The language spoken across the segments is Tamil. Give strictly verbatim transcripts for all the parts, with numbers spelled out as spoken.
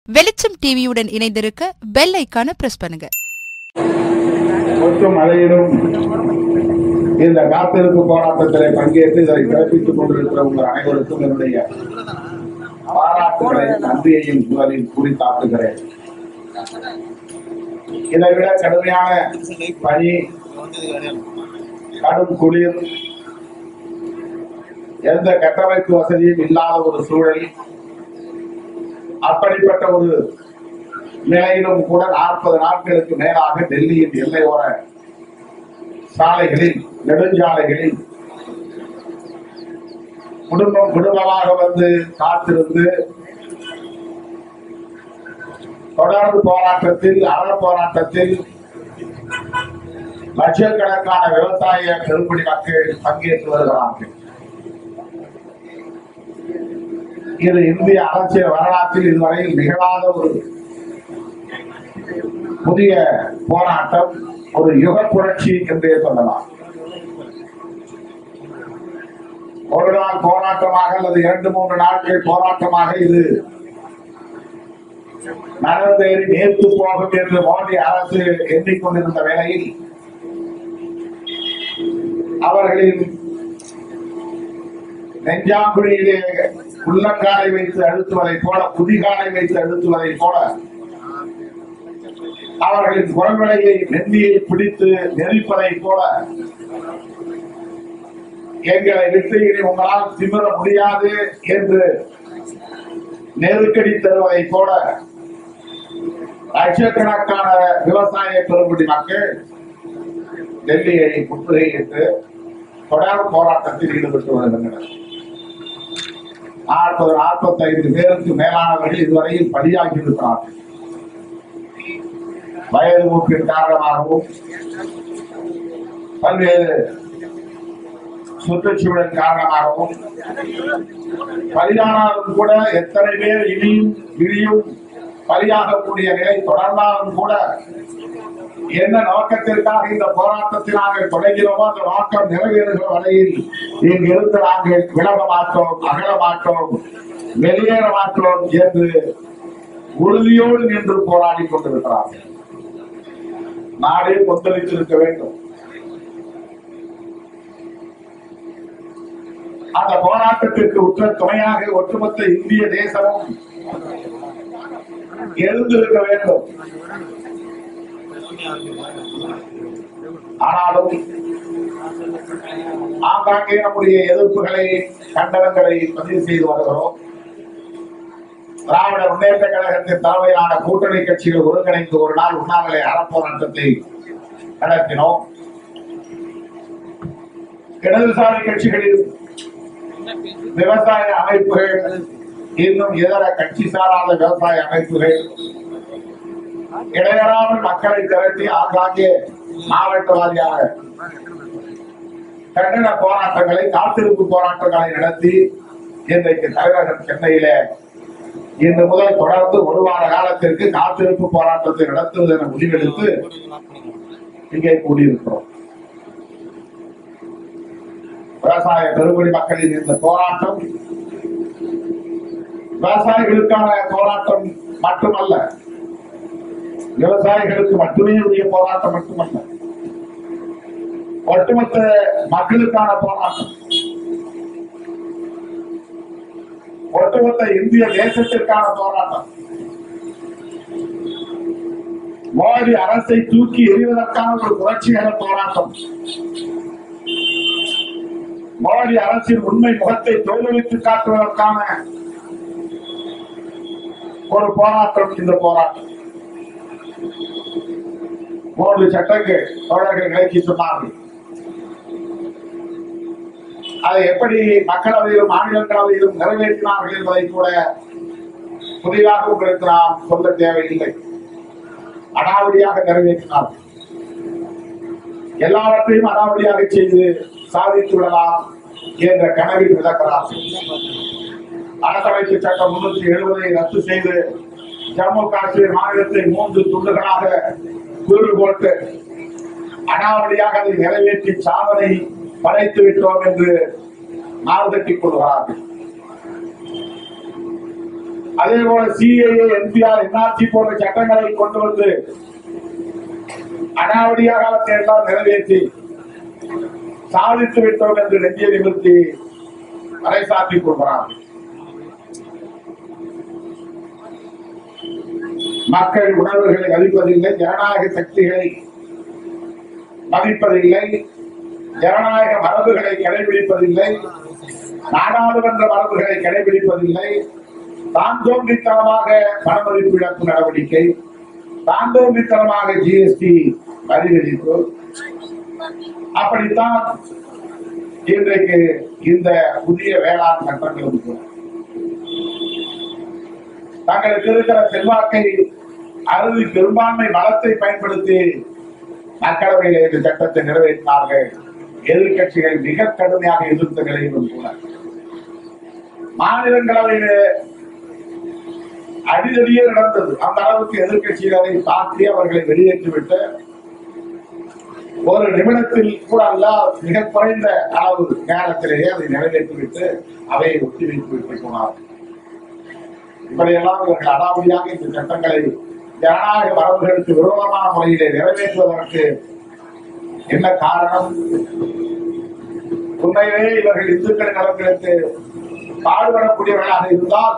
வெளிச்சம் டிவியுடன் இணைந்திருக்க பெல் ஐகானை பிரஸ் பண்ணுங்க. மழையிலும் இந்த காத்திருப்பு போராட்டத்தில் பங்கேற்று இதை சிறப்பித்துக் கொண்டிருக்கிற உங்கள் அனைவருக்கும் என்னுடைய பாராட்டுகளை நன்றியையும் குரலில் குறித்தாக்குகிறேன். இதை விட கடுமையான பனி, கடும் குளிர், எந்த கட்டமைப்பு வசதியும் இல்லாத ஒரு சூழல், அப்படிப்பட்ட ஒரு நிலையிலும் கூட நாற்பது நாட்களுக்கு மேலாக டெல்லியின் எல்லையோர சாலைகளில், நெடுஞ்சாலைகளில் குடும்பம் குடும்பமாக வந்து காத்திருந்து தொடர்ந்து போராட்டத்தில், அற போராட்டத்தில் லட்சக்கணக்கான விவசாய பெருங்குடி மக்கள் பங்கேற்று வருகிறார்கள். இது இந்திய அரசியல் வரலாற்றில் இதுவரையில் நிகழாத ஒரு புதிய போராட்டம், ஒரு யுக புரட்சி என்றே சொல்லலாம். ஒரு நாள் போராட்டமாக அல்லது இரண்டு மூன்று நாட்கள் போராட்டமாக இது நடந்தேறி நேர்த்து போகும் என்று மோடி அரசு எண்ணிக்கொண்டிருந்த வேளையில் அவர்களின் நெஞ்சாங்குழியிலே உள்ளங்காலை வைத்து அழுத்துவதை போல, புதிகாலை வைத்து அழுத்துவதை போல அவர்களின் குரல்வளையை நெந்தியை பிடித்து நெரிப்பதை போல எங்களை விட்டு இனி உங்களால் திமிர முடியாது என்று நெருக்கடி தருவதை போல லட்சக்கணக்கான விவசாய பெருங்குடி மக்கள் டெல்லியை முற்றுகையிட்டு தொடர் போராட்டத்தில் ஈடுபட்டு வருகின்றனர். நாற்பது நாற்பத்தி ஐந்து பேருக்கு மேலானவர்கள் இதுவரையில் பலியாகி இருக்கிறார்கள். வயது மூப்பின் காரணமாகவும் பல்வேறு சுற்றுச்சூழல் காரணமாகவும் பலியானாலும் கூட எத்தனை பேர் இனியும் இனியும் பலியாகக்கூடிய நிலை தொடர்ந்தாலும் கூட என்ன நோக்கத்திற்காக இந்த போராட்டத்தை நாங்கள் தொடங்கினோமோ அந்த நோக்கம் நிறைவேறுகிற வரையில் இங்கிருந்து நாங்கள் விலக மாட்டோம், அகல மாட்டோம், வெளியேற மாட்டோம் என்று உறுதியோடு நின்று போராடி கொண்டிருக்கிறார்கள். நாடே கொந்தளித்திருக்க வேண்டும். அந்த போராட்டத்திற்கு உற்ற துணையாக ஒட்டுமொத்த இந்திய தேசமும் எழுந்திருக்க வேண்டும். ஆனாலும் ஆங்காங்கே நம்முடைய எதிர்ப்புகளை, கண்டனங்களை பதிவு செய்து வருகிறோம். திராவிட முன்னேற்ற கழகத்தின் தலைமையிலான கூட்டணி கட்சிகள் ஒருங்கிணைந்து ஒரு நாள் உண்ணாவிரத அறப்போராட்டத்தை நடத்தினோம். இடதுசாரி கட்சிகளில் விவசாய அமைப்புகள், இன்னும் இதர கட்சி சாராத விவசாய அமைப்புகள் இடையறாமல் மக்களை திரட்டி ஆங்காங்கே மாவட்ட வாரியாக கண்டன போராட்டங்களை, காத்திருப்பு போராட்டங்களை நடத்தி இன்றைக்கு தலைநகர் சென்னையில இன்று முதல் தொடர்ந்து ஒரு வார காலத்திற்கு காத்திருப்பு போராட்டத்தை நடத்துவது என முடிவெடுத்து இங்கே கூடியிருக்கிறோம். விவசாய பெருங்குடி மக்களின் இந்த போராட்டம் விவசாயிகளுக்கான போராட்டம் மட்டுமல்ல, விவசாயிகளுக்கு மட்டுமே உரிய போராட்டம் மட்டுமல்ல, ஒட்டுமொத்த மக்களுக்கான போராட்டம், ஒட்டுமொத்த இந்திய தேசத்திற்கான போராட்டம். மோடி அரசை தூக்கி எறிவதற்கான ஒரு புரட்சிகர போராட்டம். மோடி அரசின் உண்மை முகத்தை தோல்வித்து காட்டுவதற்கான ஒரு போராட்டம் இந்த போராட்டம். மூன்று சட்டங்கள் தோழர்கள் விளக்கி சொன்னார்கள். அதை எப்படி மக்களவையிலும் மாநிலங்களவையிலும் நிறைவேற்றினார்கள் என்பதை கூட புதிதாக உங்களுக்கு நாம் சொல்ல தேவையில்லை. அடாவடியாக நிறைவேற்றினார்கள். எல்லாவற்றையும் அடாவடியாக செய்து சாதித்து விடலாம் என்ற கனவில் விளக்கிறார்கள். அரசமைப்பு சட்டம் முன்னூத்தி எழுபதை ரத்து செய்து ஜம்மு காஷ்மீர் மாநிலத்தை மூன்று துண்டுகளாக கூறு போட்டு அடாவடியாக அதை நிறைவேற்றி சாதனை படைத்து விட்டோம் என்று நாள் தட்டிக் கொள்கிறார்கள். அதே போல சிஏஏ, என்பிஆர், என்ஆர்சி போன்ற சட்டங்களை கொண்டு வந்து அனாவடியாக அவற்றை எல்லாம் நிறைவேற்றி சாதித்து விட்டோம் என்று நெஞ்சிய நிமிர்த்தி பறைசாற்றிக் கொள்கிறார்கள். மக்கள் உணர்வுகளை மதிப்பதில்லை, ஜனநாயக சக்திகளை மதிப்பதில்லை, ஜனநாயக மரபுகளை கடைபிடிப்பதில்லை, நாடாளுமன்ற மரபுகளை கடைபிடிப்பதில்லை. தான் தோன்றித்தனமாக பணமதிப்பு இழப்பு நடவடிக்கை, தான் தோன்றித்தனமாக ஜிஎஸ்டி வரி விதிப்பு. அப்படித்தான் இன்றைக்கு இந்த புதிய வேளாண் சட்டங்கள் தங்களுக்கு இருக்கிற செல்வாக்கை அறுதி பெரும்பான்மை பலத்தை பயன்படுத்தி மக்களவையில் இந்த சட்டத்தை நிறைவேற்றினார்கள். எதிர்கட்சிகள் மிக கடுமையாக எதிர்த்த நிலையிலும் கூட மாநிலங்களவையில் அடிதடியே நடந்தது. அந்த அளவுக்கு எதிர்கட்சிகளை தாக்கி அவர்களை வெளியேற்றிவிட்டு ஒரு நிமிடத்தில் கூட அல்ல, மிக குறைந்த அளவு நேரத்திலேயே அதை நிறைவேற்றிவிட்டு அவையை ஒத்தி வைத்து விட்டு போனார்கள். இப்படியெல்லாம் இவர்கள் அடாவடியாக இந்த சட்டங்களை ஜனநாயக மரபுகளுக்கு விரோதமான முறையிலே நிறைவேற்றுவதற்கு என்ன காரணம்? உண்மையிலே இவர்கள் இந்துக்களின் நலன்களுக்கு பாடுபடக்கூடியவர்களாக இருந்தால்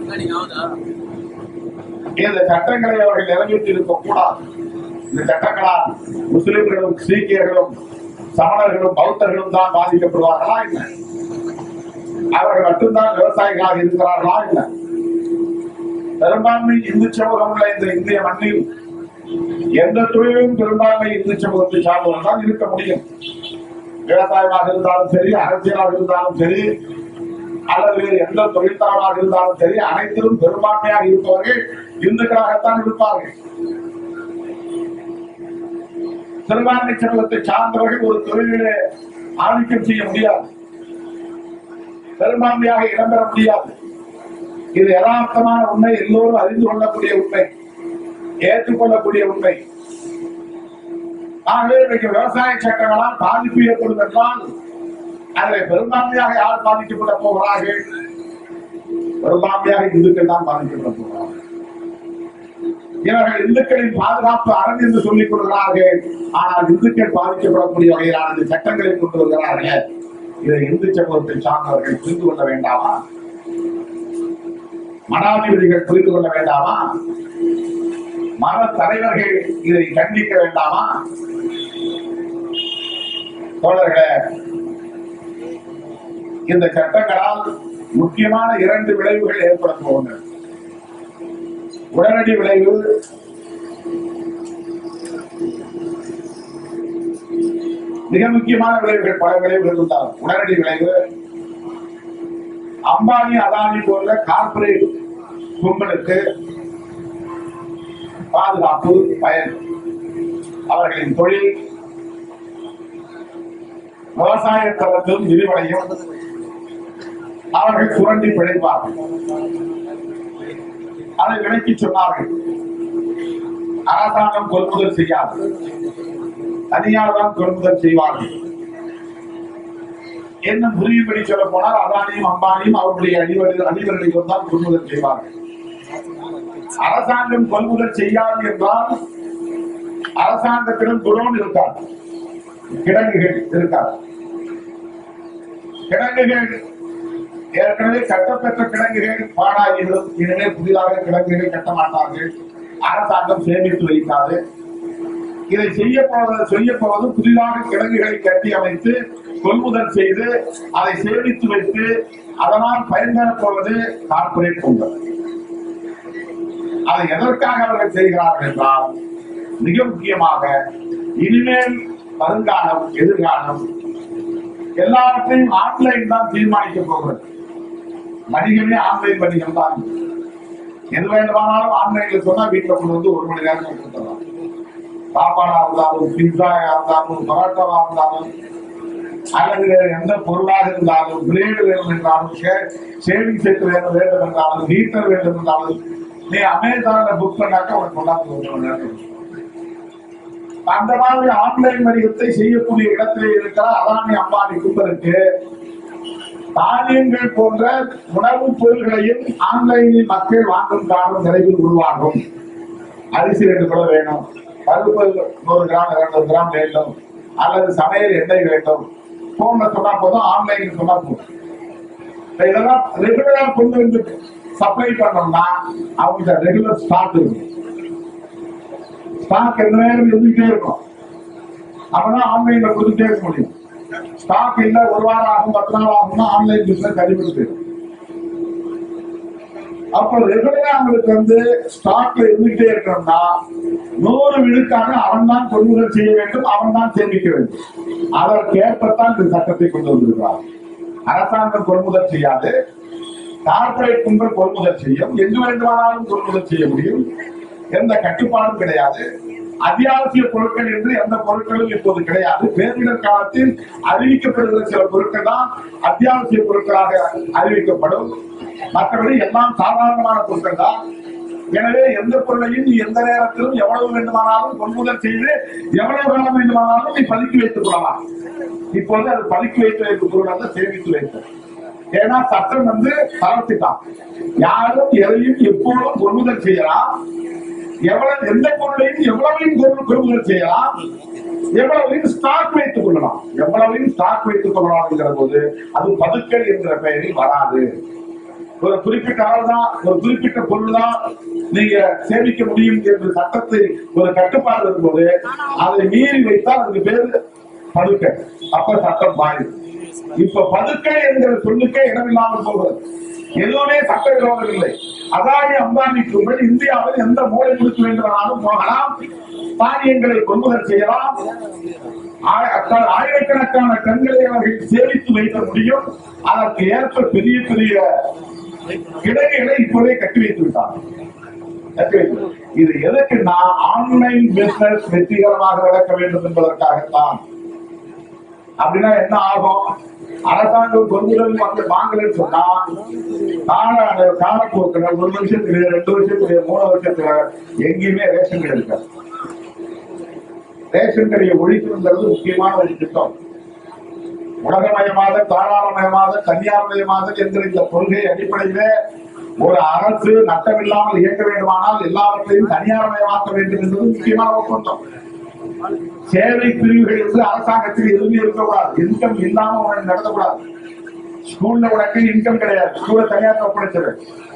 இந்த சட்டங்களை அவர்கள் நிறைவேற்றி இருக்கக்கூடாது. இந்த சட்டங்களால் முஸ்லிம்களும், சீக்கியர்களும், சமணர்களும், பௌத்தர்களும் தான் பாதிக்கப்படுவார்களா இல்லை? அவர்கள் மட்டும்தான் விவசாயிகளாக இருக்கிறார்களா இல்லை? பெரும்பான்மை இந்து சமூகம் உள்ள இந்த இந்திய மண்ணில் எந்த தொழிலும் பெரும்பான்மை இந்து சமூகத்தை சார்ந்தவர்கள் தான் இருக்க முடியும். விவசாயமாக இருந்தாலும் சரி, அரசியலாக இருந்தாலும் சரி, அல்லது எந்த தொழில்தரமாக இருந்தாலும் சரி, அனைத்திலும் பெரும்பான்மையாக இருப்பவர்கள் இந்துக்களாகத்தான் இருப்பார்கள். சிறுபான்மை சமூகத்தை சார்ந்தவர்கள் ஒரு தொழிலே ஆதிக்கம் செய்ய முடியாது, பெரும்பான்மையாக இடம்பெற முடியாது. இது யதார்த்தமான உண்மை, எல்லோரும் அறிந்து கொள்ளக்கூடிய உண்மை, ஏற்றுக்கொள்ளக்கூடிய உண்மை. ஆகவே இன்றைக்கு விவசாய சட்டங்களால் பாதிப்பு ஏற்படும் என்றால் அதில் பெரும்பான்மையாக யார் பாதிக்கப்பட போகிறார்கள்? பெரும்பான்மையாக இந்துக்கள் தான் பாதிக்கப்பட போகிறார்கள். இவர்கள் இந்துக்களின் பாதுகாப்பு அரண் என்று சொல்லிக் கொள்கிறார்கள். ஆனால் இந்துக்கள் பாதிக்கப்படக்கூடிய வகையிலான இந்த சட்டங்களை கொண்டு வருகிறார்கள். இதை இந்து சமூகத்தை சார்ந்தவர்கள் புரிந்து கொள்ள வேண்டாமா? மடாதிபதிகள் புரிந்து கொள்ள வேண்டாமா? மத தலைவர்கள் இதை கண்டிக்க வேண்டாமா? தோழர்களே, இந்த சட்டங்களால் முக்கியமான இரண்டு விளைவுகள் ஏற்பட போகின்றன. உடனடி விளைவு, மிக முக்கியமான விளைவுகள், பல விளைவுகள் இருந்தாலும் உடனடி விளைவு, அம்பானி, அதானி போன்ற கார்பரேட் கும்பலுக்கு பாதுகாப்பு பயன். அவர்களின் தொழில் விவசாய தளத்திலும் விரிவடையும். அவர்கள் சுரண்டி பிழைப்பார்கள். அதை விலக்கி சொன்னார்கள். அரசாங்கம் கொள்முதல் செய்யாது, தனியார் தான் கொள்முதல் செய்வார்கள். என்ன புரியும்படி சொல்ல போனால் அதானியும் அம்பானியும் அவருடைய அடிவர்கள் அடிவர்களையும் தான் கொள்முதல் செய்வார்கள். அரசாங்கம் கொள்முதல் செய்யாது என்றால் அரசாங்கத்திடம் குடோன் இருக்காது, கிடங்குகள் இருக்காது. கிடங்குகள் ஏற்கனவே கட்டப்பெற்ற கிடங்குகள் பாழாகிவிடும். எனவே புதிதாக கிடங்குகள் கட்ட மாட்டார்கள், அரசாங்கம் சேமித்து வைக்காது. இதை செய்ய போவது செய்ய போவது புதிதாக கிடங்குகளை கட்டி அமைத்து கொள்முதல் செய்து அதை சேமித்து வைத்து அதனால் பயன்பெறப் போவது கார்பரேட் கும்பல். அதை எதற்காக அவர்கள் செய்கிறார்கள் என்றால், மிக முக்கியமாக இனிமேல் வருங்காலம், எதிர்காலம் எல்லாவற்றையும் ஆன்லைன் தான் தீர்மானிக்க போகிறது. வணிகமே ஆன்லைன் வணிகம் தான். எது வேண்டுமானாலும் ஆன்லைன்ல சொன்னா வீட்டுல கொண்டு வந்து ஒரு மணி நேரம் கொடுத்துடலாம். சாப்பாடா இருந்தாலும், பிஸாவா இருந்தாலும், பரோட்டாவா இருந்தாலும், அல்லது எந்த பொருளாக இருந்தாலும், பிளேடு வேணும் என்றாலும், ஷேவிங் செட் வேணும் வேண்டும் என்றாலும், ஹீட்டர் வேண்டும் என்றாலும், நீ அமேசான்ல புக் பண்ணாக்க உனக்கு கொண்டாந்து ஒரு மணி நேரம். அந்த மாதிரி ஆன்லைன் வணிகத்தை செய்யக்கூடிய இடத்திலே இருக்கிற அதானி அம்பானி கும்பலுக்கு தானியங்கள் போன்ற உணவுப் பொருள்களையும் ஆன்லைனில் மக்கள் வாங்கும் காலம் விரைவில் உருவாகும். அரிசி ரெண்டு கிலோ வேணும், பருப்பு நூறு கிராம் இருநூறு கிராம் வேண்டும், அல்லது சமையல் எண்ணெய் வேண்டும். போன்ல சொன்னா போதும், ஆன்லைன் சொன்னா போதும். இதெல்லாம் ரெகுலரா கொண்டு வந்து சப்ளை பண்ணோம்னா அவங்க ரெகுலர் ஸ்டாக் இருக்கும். ஸ்டாக் எந்த நேரம் இருந்துகிட்டே இருக்கும். அப்பதான் ஆன்லைன்ல கொடுத்துட்டே இருக்க முடியும். ஸ்டாக் இல்ல, ஒரு வாரம் ஆகும், பத்து நாள் ஆகும்னா ஆன்லைன் பிசினஸ் அடிபட்டு. அப்ப ரெகுலரா அவங்களுக்கு வந்து ஸ்டாக்ல இருந்துகிட்டே இருக்கணும்னா நூறு விழுக்காக அவன் தான் கொள்முதல் செய்ய வேண்டும், அவன் தான் சேமிக்க வேண்டும். அதற்கேற்பத்தான் இந்த சட்டத்தை கொண்டு வந்திருக்கிறார். அரசாங்கம் கொள்முதல் செய்யாது, கார்பரேட் கும்பல் கொள்முதல் செய்யும். எங்கு வேண்டுமானாலும் கொள்முதல் செய்ய முடியும், எந்த கட்டுப்பாடும் கிடையாது. அத்தியாவசிய பொருட்கள் என்று எந்த பொருட்களும் இப்போது கிடையாது. பேரிடர் காலத்தில் அறிவிக்கப்படுகிற சில பொருட்கள் தான் அத்தியாவசிய பொருட்களாக அறிவிக்கப்படும். மற்றபடி எல்லாம் சாதாரணமான பொருட்கள் தான். எனவே எந்த பொருளையும் நீ எந்த நேரத்திலும் எவ்வளவு வேண்டுமானாலும் கொள்முதல் செய்து எவ்வளவு காலம் வேண்டுமானாலும் நீ பதுக்கி வைத்துக் கொள்ளலாம். இப்போது அது பதுக்கி வைத்து வைக்கும் பொருள் அல்ல, சேமித்து வைத்தது. ஏன்னா சட்டம் வந்து தளர்த்திட்டான். யாரும் எதையும் எப்போதும் கொள்முதல் செய்யலாம், எவ்வளவு எந்த பொருளையும் எவ்வளவையும் பொருள் கொள்முதல் செய்யலாம், எவ்வளவையும் ஸ்டாக் வைத்துக் கொள்ளலாம். எவ்வளவையும் ஸ்டாக் வைத்துக் கொள்ளலாம் என்கிற போது அது பதுக்கல் என்கிற பெயரில் வராது. ஒரு குறிப்பிட்ட அளவு தான், ஒரு குறிப்பிட்ட பொருள் தான் நீங்க சேமிக்க முடியும் என்ற சட்டத்தை ஒரு கட்டுப்பாடு வரும்போது அதை மீறி வைத்தால் அதுக்கு பேரு பதுக்க. அப்ப சட்டம் பாயும். இப்ப பதுக்க என்கிற சொல்லுக்கே இடமில்லாமல் போகிறது. எதுவுமே சட்ட விரோதம் இல்லை. அதானி அம்பானி கும்பல் இந்தியாவில் எந்த மூலை கொடுக்க வேண்டுமானாலும் போகலாம், தானியங்களை கொள்முதல் செய்யலாம், ஆயிரக்கணக்கான டன்களை அவர்கள் சேமித்து வைக்க முடியும். அதற்கு ஏற்ப பெரிய பெரிய கிடங்குகளை இப்போதே கட்டி வைத்து விட்டார். இது எதற்குன்னா ஆன்லைன் பிசினஸ் வெற்றிகரமாக நடக்க வேண்டும் என்பதற்காகத்தான். அப்படின்னா என்ன ஆகும்? அரசாங்கம் கொள்முதல் வந்து வாங்கலன்னு சொன்னா கால காலப்போக்கில் ஒரு வருஷத்துக்கு ரெண்டு வருஷத்துக்கு மூணு வருஷத்துல எங்கேயுமே ரேஷன் கடை இருக்காது. ரேஷன் கடையை ஒழிக்கணுங்கிறது முக்கியமான ஒரு திட்டம். உலகமயமாக, தாராளமயமாக, தனியார்மயமாக என்கிற இந்த கொள்கை அடிப்படையில ஒரு அரசு நட்டமில்லாமல் இயக்க வேண்டுமானால் எல்லாவற்றையும் தனியார்மயமாக்க வேண்டும் என்பது முக்கியமான ஒப்பந்தம். சேவை பிரிவுகள் என்று அரசாங்கத்தில் எதுவுமே இருக்கக்கூடாது. இன்கம் இல்லாம உனக்கு நடத்தக்கூடாது. ஸ்கூல்ல உனக்கு இன்கம் கிடையாது, ஸ்கூல்ல தனியார் ஒப்படைச்சது.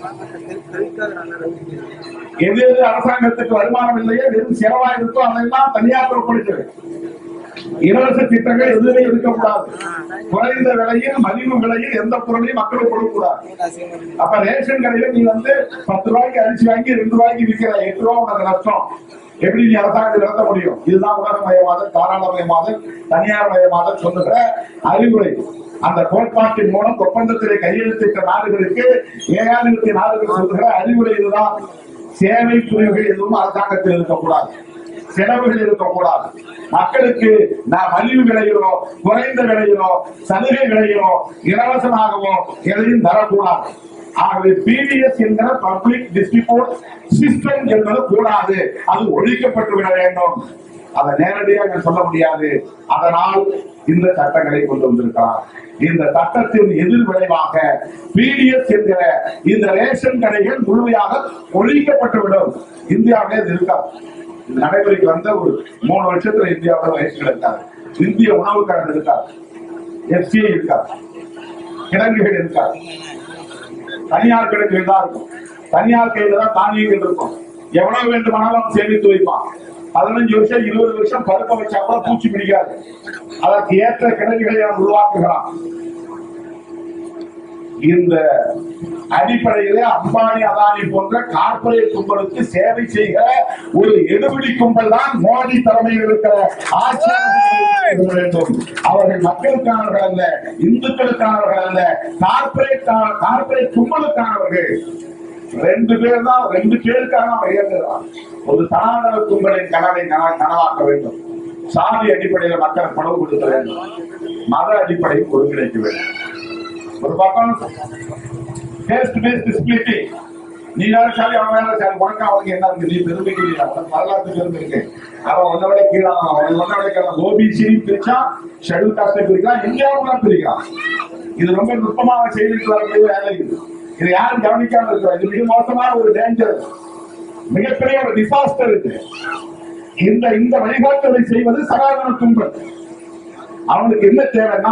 எது எது அரசாங்கத்துக்கு வருமானம் இல்லையோ, வெறும் செலவா இருக்கோ அதெல்லாம் தனியார் ஒப்படைச்சது. இலவச திட்டங்கள் எதுவுமே இருக்கக்கூடாது. குறைந்த விலையில் மலிவு விலையில் எந்த பொருளையும் மக்களுக்கு கொடுக்கக்கூடாது. அப்ப ரேஷன் கடையில நீ வந்து பத்து ரூபாய்க்கு அரிசி வாங்கி ரெண்டு ரூபாய்க்கு விற்கிற, எட்டு ரூபாய் உனக்கு நஷ்டம். எப்படி நீ அரசாங்கத்தை நடத்த முடியும்? இதுதான் உலகமயமாதல், தாராளமயமாதல், தனியார் மயமாதல் சொல்லுகிற அறிவுரை. அந்த கோட்பாட்டின் மூலம் ஒப்பந்தத்திலே கையெழுத்திட்ட நாடுகளுக்கு, ஏகாதிபத்திய நாடுகள் சொல்லுகிற அறிவுரை இதுதான். சேவை பிரிவுகள் எதுவும் அரசாங்கத்தில் இருக்கக்கூடாது, செலவுகள் இருக்கக்கூடாது. மக்களுக்கு நான் மலிவு விலையிலோ, குறைந்த விலையிலோ, சலுகை விலையிலோ, இலவசமாகவோ எதையும் தரக்கூடாது. ஆகவே பிடிஎஸ் என்கிற பப்ளிக் டிஸ்ட்ரிபியூட் சிஸ்டம் என்பது கூடாது, அது ஒழிக்கப்பட்டு விட வேண்டும். அதை நேரடியாக சொல்ல முடியாது. அதனால் இந்த சட்டங்களை கொண்டு வந்திருக்கிறார். இந்த சட்டத்தின் எதிர் விளைவாக பிடிஎஸ் என்கிற இந்த ரேஷன் கடைகள் முழுமையாக ஒழிக்கப்பட்டுவிடும். இந்தியாவிலே இது இருக்காது. இது நடைமுறைக்கு வந்த ஒரு மூணு வருஷத்துல இந்தியாவோட ரேஷன் இருக்காது, இந்திய உணவு கடன் இருக்காது, எஃப்சிஐ இருக்காது, கிடங்குகள் இருக்காது, தனியார் கிடங்குகள் தான் இருக்கும். தனியார் கையில தான் தானியங்கள் இருக்கும். எவ்வளவு வேண்டுமானாலும் சேமித்து வைப்பான். பதினஞ்சு வருஷம் இருபது வருஷம் பருப்ப வச்சா கூட பூச்சி பிடிக்காது. அதற்கு ஏற்ற கிடங்குகளை நாம் உருவாக்குகிறான். இந்த அடிப்படையிலே அம்பானி அதானி போன்ற கார்பரேட் கும்பலுக்கு சேவை செய்கிற ஒரு எடுபிடி கும்பல் தான் மோடி தலைமையில் இருக்கிற ஆட்சி வேண்டும். அவர்கள் மக்களுக்கானவர்கள் அல்ல, இந்துக்களுக்கானவர்கள் அல்ல, கார்பரேட் கார்பரேட் கும்பலுக்கானவர்கள். ரெண்டு பேர் தான், ரெண்டு பேருக்காக அவன் இயங்குகிறான். ஒரு சனாதன கும்பலின் கனவை நனவாக்க வேண்டும். சாதி அடிப்படையில் மக்களை பணவு கொடுக்க வேண்டும், மத அடிப்படையில் ஒருங்கிணைக்க வேண்டும். ஒரு பக்கம் நீ வேற சாதி அவன் வேற சாதி, உனக்கு அவனுக்கு என்ன இருக்கு? நீ பெருமைக்கிறீங்க, உனக்கு வரலாற்று பெருமை இருக்கு. அவன் ஒன்ன விட கீழே, அவன் ஒன்ன விட ஓபிசி பிரிச்சான், ஷெட்யூல் காஸ்டை பிரிக்கிறான், இந்தியாவுக்குலாம் பிரிக்கிறான். இது ரொம்ப நுட்பமாக செய்துட்டு வரக்கூடிய வேலை. இது யாரும் கவனிக்காம இருக்கிறார். இது மிக மோசமான ஒரு டேஞ்சர், மிகப்பெரிய ஒரு டிசாஸ்டர் இது. இந்த இந்த வழிகாட்டுதலை செய்வது சனாதன கும்பல். அவனுக்கு என்ன தேவைன்னா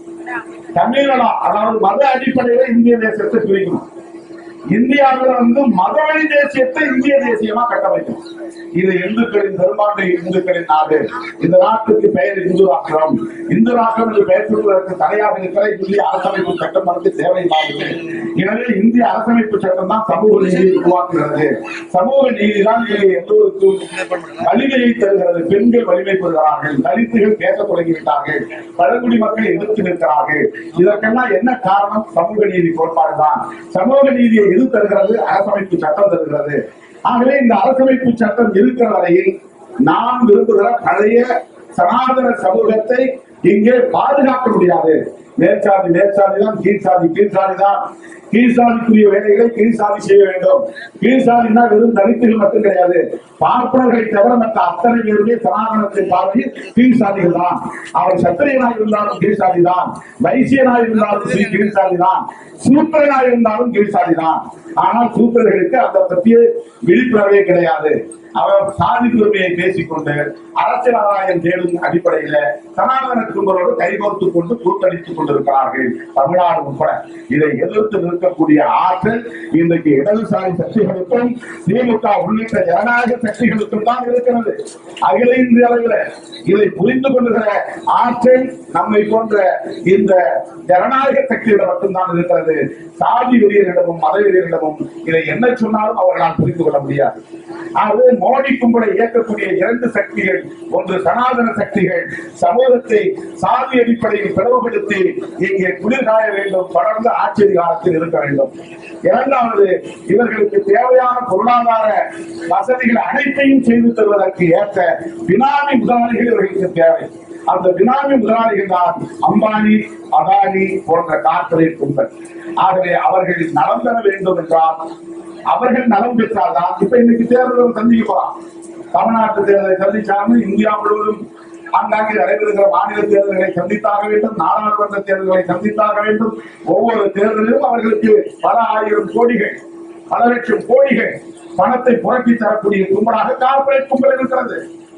தமிழனா, அதாவது மத அடிப்படையில இந்திய தேசத்தை பிரிக்கணும். இந்தியாவில் வந்து மதவழி தேசியத்தை இந்திய தேசியமா கட்டமைக்கும். இது இந்துக்களின் பெரும்பான்மை இந்துக்களின் நாடு. இந்த நாட்டுக்கு பெயர் இந்து ராஷ்டிரம். இந்து ராஷ்டிரம் என்று பெயர் சொல்வதற்கு தடையாக இருக்கிற இந்திய அரசமைப்பு சட்டம் நமக்கு தேவையில்லாதது. எனவே இந்திய அரசமைப்பு சட்டம் தான் சமூக நீதியை உருவாக்குகிறது. சமூக நீதி தான் எல்லோருக்கும் வலிமையை தருகிறது. பெண்கள் வலிமை பெறுகிறார்கள், தலித்துகள் பேச தொடங்கிவிட்டார்கள், பழங்குடி மக்கள் எதிர்த்து நிற்கிறார்கள். இதற்கெல்லாம் என்ன காரணம்? சமூக நீதி கோட்பாடுதான். சமூக நீதியை எது தருகிறது? அரசமைப்பு சட்டம் தருகிறது. ஆகவே இந்த அரசமைப்பு சட்டம் இருக்கிற வரையில் நாம் விரும்புகிற பழைய சனாதன சமூகத்தை இங்கே பாதுகாக்க முடியாது. மேற்சாதி மேற்சாதி தான், கீழ்சாதி கீழ்சாதி தான். கீழ்சாதிக்குரிய வேலைகளை கீழ்சாதி செய்ய வேண்டும். கீழ்சாதினா வெறும் தலித்துகள் மட்டும் கிடையாது, பார்ப்பனர்களை தவிர மற்ற அத்தனை பேருமே சனாதனத்தின் பார்வையில் கீழ்சாதிகள் தான். அவர் சத்திரியனாக இருந்தாலும் கீழ்சாதி தான், வைசியனாக இருந்தாலும் கீழ்சாதி தான், சூத்திரனாக இருந்தாலும் கீழ்சாதி தான். ஆனால் சூத்திரர்களுக்கு அந்த பற்றிய விழிப்புணர்வே கிடையாது. அவர் சாதி பெருமையை பேசிக்கொண்டு அரசியல் ஆதாயம் தேடும் அடிப்படையில சனாதன கும்பலோடு கைகோர்த்துக் கொண்டு கூட்டணித்துக் கொண்டிருக்கிறார்கள் தமிழ்நாடு உட்பட. இதை எதிர்த்து நிற்கக்கூடிய ஆற்றல் இன்றைக்கு இடதுசாரி சக்திகளுக்கும் திமுக உள்ளிட்ட ஜனநாயக சக்திகளுக்கும் தான் இருக்கிறது. அகில இந்திய அளவில் இதை புரிந்து கொள்ளுகிற ஆற்றல் நம்மை போன்ற இந்த ஜனநாயக சக்தியிடம் மட்டும்தான் இருக்கிறது. சாதி வெறியரிடமும் மத வெறியரிடமும் இதை என்ன சொன்னாலும் அவர்களால் புரிந்து கொள்ள முடியாது. ஆகவே மோடி கும்பலை இயக்கக்கூடிய இரண்டு சக்திகள், ஒன்று சனாதன சக்திகள் சமூகத்தை சாதி அடிப்படையில் பிளவுபடுத்தி இங்கே குளிர்காய வேண்டும், தொடர்ந்து ஆட்சி அதிகாரத்தில் இருக்க வேண்டும். இரண்டாவது, இவர்களுக்கு தேவையான பொருளாதார வசதிகள் அனைத்தையும் செய்து தருவதற்கு ஏற்ற பினாமி முதலாளிகள் இவர்களுக்கு தேவை. அந்த பினாமி முதலாளிகள் தான் அம்பானி, அதானி போன்ற கார்ப்பரேட் கும்பல். ஆகவே அவர்கள் நலம் பெற வேண்டும் என்றால், அவர்கள் நலம் பெற்றால்தான். இப்ப இன்னைக்கு தேர்தல் சந்திக்க போறான். தமிழ்நாட்டு தேர்தலை சந்திச்சாங்க, இந்தியா முழுவதும் ஆங்காங்கே நடைபெறுகிற மாநில தேர்தல்களை சந்தித்தாக வேண்டும், நாடாளுமன்ற தேர்தல்களை சந்தித்தாக வேண்டும். ஒவ்வொரு தேர்தலிலும் அவர்களுக்கு பல ஆயிரம் கோடிகள், பல லட்சம் கோடிகள் பணத்தை புரட்டி தரக்கூடிய கும்பலாக கார்ப்பரேட் கும்பல் இருக்கிறது.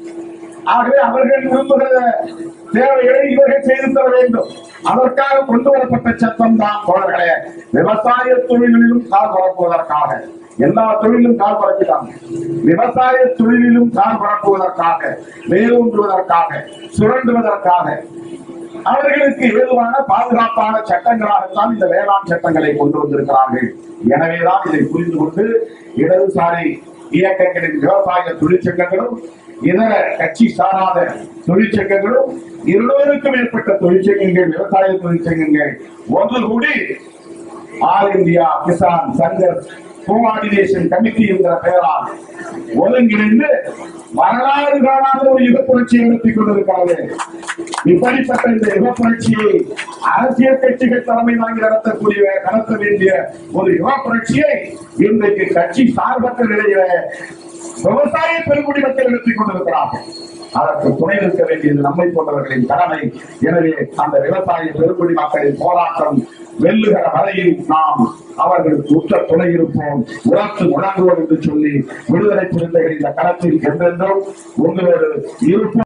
ஆகவே அவர்கள் விரும்புகிற தேவைகளை இவர்கள் செய்து தர வேண்டும். அதற்காக கொண்டு வரப்பட்ட சட்டம் தான் தோழர்களே விவசாய தொழிலிலும் கால் பரப்புவதற்காக. எல்லா தொழிலும் கால் பரப்பிட்டாங்க. விவசாய தொழிலிலும் கால் பரப்புவதற்காக, வேரூன்றுவதற்காக, சுரண்டுவதற்காக அவர்களுக்கு ஏதுவான பாதுகாப்பான சட்டங்களாகத்தான் இந்த வேளாண் சட்டங்களை கொண்டு வந்திருக்கிறார்கள். எனவேதான் இதை புரிந்து கொண்டு இடதுசாரி இயக்கங்களின் விவசாய தொழிற்சங்கங்களும் இதர கட்சி சாராத தொழிற்சங்கங்களும் இருநூறுக்கும் மேற்பட்ட தொழிற்சங்கங்கள், விவசாய தொழிற்சங்கங்கள் ஒன்று கூடி all India Kisan Sangharsh coordination committee என்கிற பெயரால் ஒருங்கிணைந்து வரலாறு காணாத ஒரு யுக புரட்சியை நடத்திக் கொண்டிருக்கிறது. இப்படிப்பட்ட இந்த யுக புரட்சியை அரசியல் கட்சிகள் தலைமை வாங்கி நடத்தக்கூடிய நடத்த வேண்டிய ஒரு யுக புரட்சியை இன்றைக்கு கட்சி சார்பற்ற நிலையில விவசாய பெருங்குடி மக்கள் நடத்திக் கொண்டிருக்கிறார்கள். அதற்கு துணை நிற்க வேண்டியது நம்மை போன்றவர்களின் கடமை. எனவே அந்த விவசாய பெருங்குடி மக்களின் போராட்டம் வெல்லுகிற வரையில் நாம் அவர்களுக்கு உற்ற துணை இருப்போம், உரத்து முழங்குவோம் என்று சொல்லி விடுதலை புரிந்த இந்த களத்தில் என்றென்றும் உங்களோடு இருப்போம்.